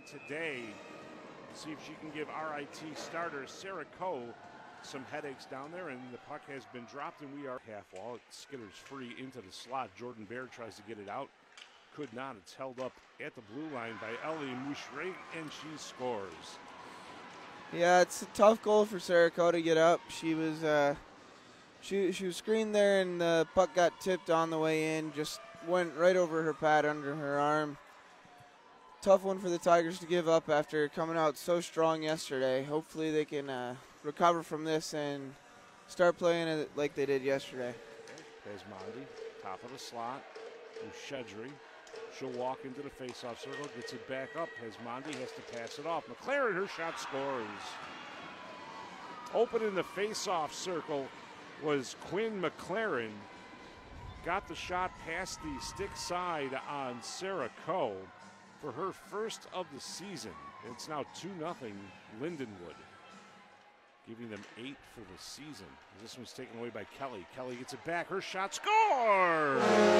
today. See if she can give RIT starter Sarah Coe some headaches down there, and the puck has been dropped, and we are half wall. It skitters free into the slot. Jordan Baird tries to get it out. Could not. It's held up at the blue line by Ellie Moucheret, and she scores. Yeah, it's a tough goal for Sarah Coe to get up. She was she was screened there, and the puck got tipped on the way in. Just went right over her pad under her arm. Tough one for the Tigers to give up after coming out so strong yesterday. Hopefully they can recover from this and start playing it like they did yesterday. Pesmandi, top of the slot. Ushedri. She'll walk into the faceoff circle, gets it back up. Pesmandi has to pass it off. McLaren, her shot scores. Open in the faceoff circle was Quinn McLaren. Got the shot past the stick side on Sarah Coe for her first of the season. It's now 2-0 Lindenwood, giving them 8 for the season. This one's taken away by Kelly. Kelly gets it back. Her shot scores!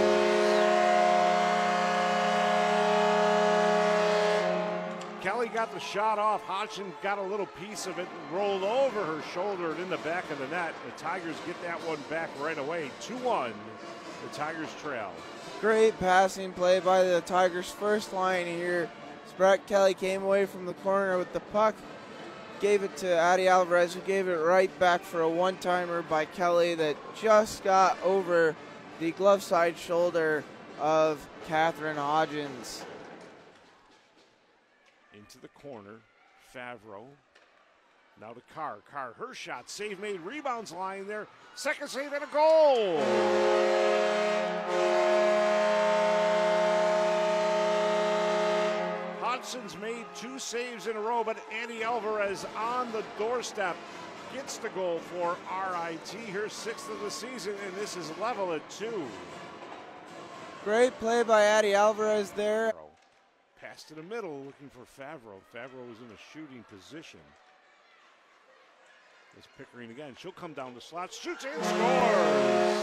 Kelly got the shot off. Hodgson got a little piece of it and rolled over her shoulder and in the back of the net. The Tigers get that one back right away. 2-1. The Tigers trail. Great passing play by the Tigers' first line here. Brett Kelly came away from the corner with the puck, gave it to Addie Alvarez, who gave it right back for a one-timer by Kelly that just got over the glove side shoulder of Catherine Hodgins. Into the corner, Favreau. Now to Carr. Carr, her shot, save made, rebounds lying there. Second save and a goal! Hodgson's made 2 saves in a row, but Annie Alvarez on the doorstep gets the goal for RIT, her 6th of the season, and this is level at 2. Great play by Addie Alvarez there. Pass to the middle, looking for Favreau. Favreau is in a shooting position. It's Pickering again. She'll come down the slot, shoots and scores!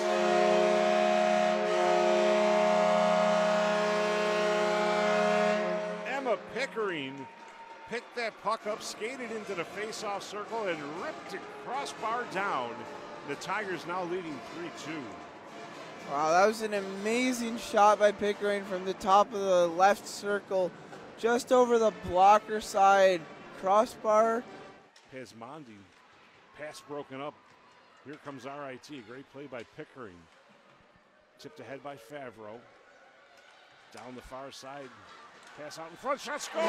Emma Pickering picked that puck up, skated into the face-off circle, and ripped the crossbar down. The Tigers now leading 3-2. Wow, that was an amazing shot by Pickering from the top of the left circle, just over the blocker side crossbar. Pesmandi, pass broken up. Here comes RIT. Great play by Pickering. Tipped ahead by Favreau. Down the far side. Pass out in front. Shot score!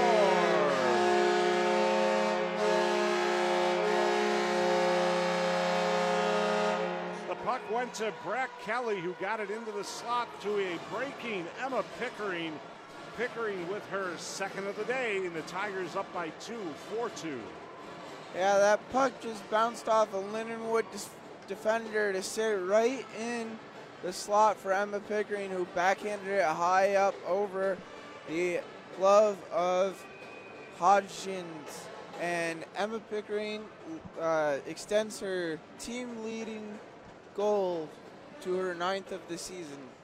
The puck went to Brett Kelly, who got it into the slot to a breaking Emma Pickering. Pickering with her 2nd of the day, and the Tigers up by 2, 4-2. Yeah, that puck just bounced off a Lindenwood defender to sit right in the slot for Emma Pickering, who backhanded it high up over the glove of Hodgins. And Emma Pickering extends her team-leading goal to her 9th of the season.